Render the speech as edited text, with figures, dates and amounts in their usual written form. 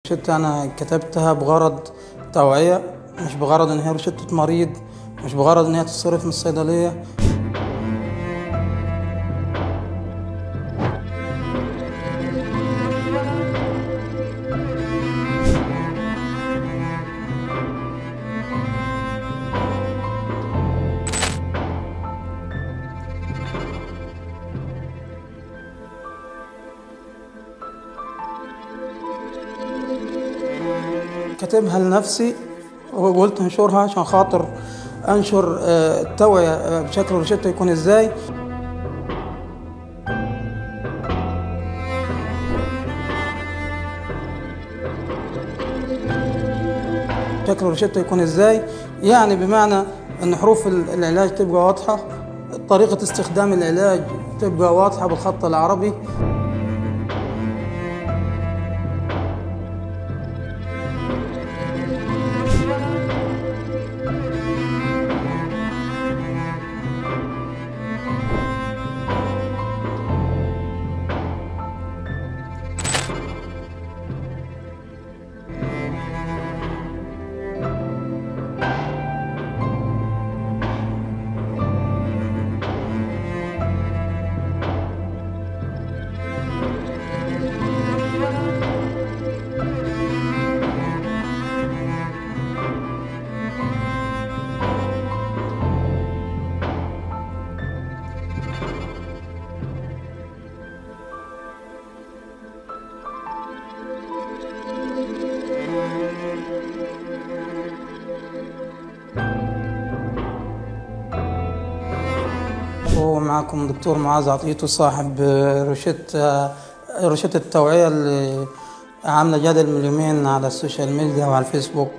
روشتة أنا كتبتها بغرض توعية، مش بغرض إن هي روشتة مريض، مش بغرض إن هي تتصرف من الصيدلية. كاتبها لنفسي وقلت انشرها عشان خاطر انشر التوعية بشكل روشتة يكون ازاي. شكل روشتة يكون ازاي، يعني بمعنى ان حروف العلاج تبقى واضحة، طريقة استخدام العلاج تبقى واضحة بالخط العربي. ومعكم دكتور معاذ عطيتو صاحب روشتة التوعية اللي عاملة جدل من يومين على السوشيال ميديا وعلى الفيسبوك.